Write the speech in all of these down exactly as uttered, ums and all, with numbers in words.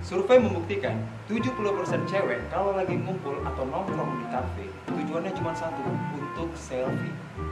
Survei membuktikan tujuh puluh persen cewek kalau lagi ngumpul atau nongkrong di kafe, tujuannya cuma satu, untuk selfie.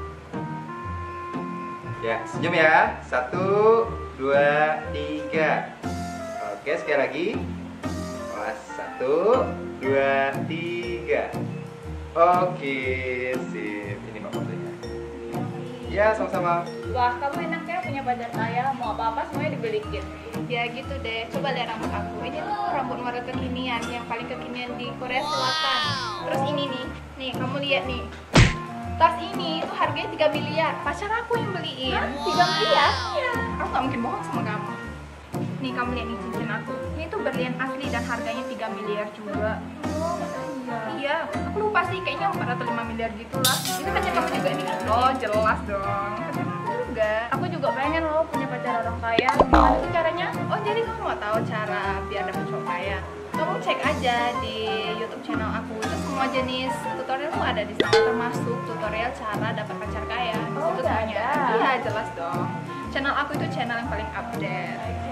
Ya, senyum ya. Satu, dua, tiga. Oke, sekali lagi. Awas, satu, dua, tiga. Oke, sip. Ini Mbak fotonya. Ya, sama-sama. Wah, kamu enak ya punya pacar kaya, mau apa-apa semuanya dibelikin. Ya gitu deh, coba lihat rambut aku. Ini loh rambut model kekinian, yang paling kekinian di Korea Selatan. Terus ini nih, nih kamu lihat nih. Tas ini tuh harganya tiga miliar, pacar aku yang beliin. Hah? tiga miliar? Iya, aku gak mungkin bohong sama kamu. Nih kamu lihat nih cincin aku. Ini tuh berlian asli dan harganya tiga miliar juga. Oh, iya. Iya, aku lupa sih, kayaknya empat atau lima miliar gitu lah. Ini pacar kamu juga ini kan? Oh, jelas dong. Pacar aku juga. Aku juga pengen loh punya pacar orang kaya. Gimana sih caranya? Oh, jadi kamu mau tahu cara biar dapet cowok kaya? Kamu cek aja di YouTube channel aku. Itu semua jenis tutorial tuh ada di sana, termasuk tutorial cara dapat pacar kaya. Di situ semuanya. Iya, jelas dong. Channel aku itu channel yang paling update. Oke.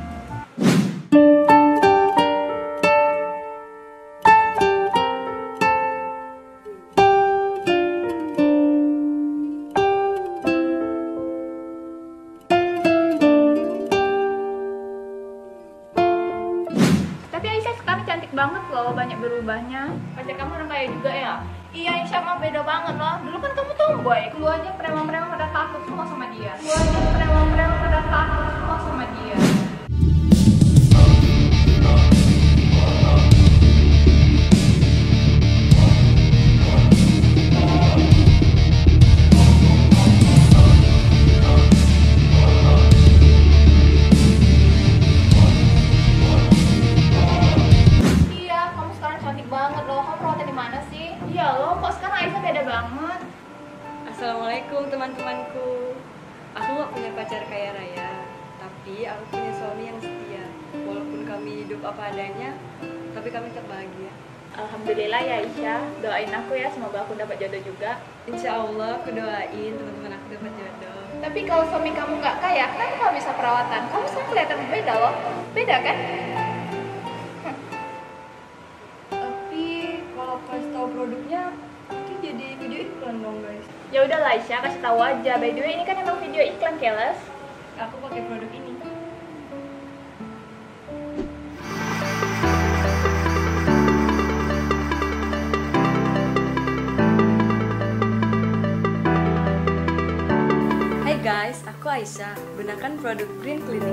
Cantik banget loh, banyak berubahnya. Pacar kamu orang kaya juga ya? Iya, Aisyah mah beda banget loh. Dulu kan kamu tomboy, lu aja preman-preman pada takut semua sama dia. Lu aja preman-preman pada takut semua sama dia. Assalamualaikum teman-temanku. Aku gak punya pacar kaya raya, tapi aku punya suami yang setia. Walaupun kami hidup apa adanya, tapi kami tetap bahagia. Alhamdulillah ya Aisyah, doain aku ya semoga aku dapat jodoh juga. Insya Allah aku doain teman-teman aku dapat jodoh. Tapi kalau suami kamu nggak kaya, kenapa kamu bisa perawatan? Kamu sekarang kelihatan beda loh, beda kan? Tapi kalau kasih tahu produknya, itu jadi video iklan dong guys. Ya udah lah Aisyah, kasih tahu aja. By the way, ini kan emang video iklan, Keles. Aku pakai produk ini. Hai guys, aku Aisyah, gunakan produk Green Clinic.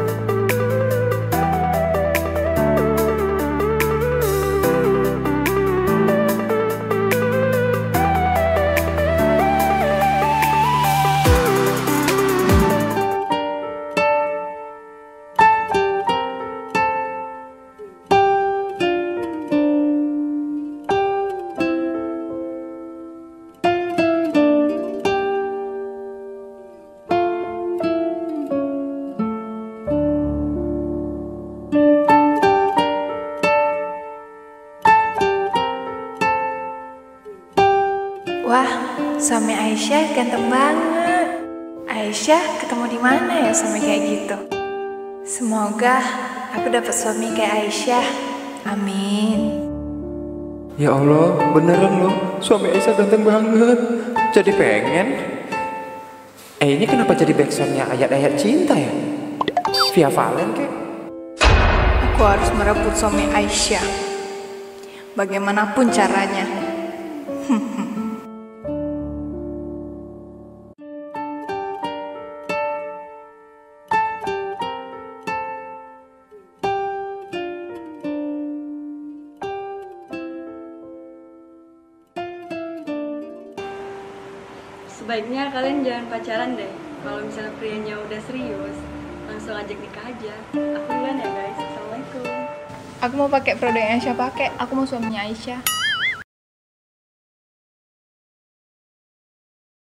Wah, suami Aisyah ganteng banget. Aisyah ketemu di mana ya suami kayak gitu? Semoga aku dapat suami kayak Aisyah. Amin. Ya Allah, beneran loh, suami Aisyah ganteng banget. Jadi pengen. Eh ini kenapa jadi backsoundnya ayat-ayat cinta ya? Via Valen kek? Aku harus merebut suami Aisyah. Bagaimanapun caranya. Sebaiknya kalian jangan pacaran deh. Kalau misalnya prianya udah serius, langsung ajak nikah aja. Aku duluan ya guys. Assalamualaikum. Aku mau pakai produk yang Aisyah pakai. Aku mau suaminya Aisyah.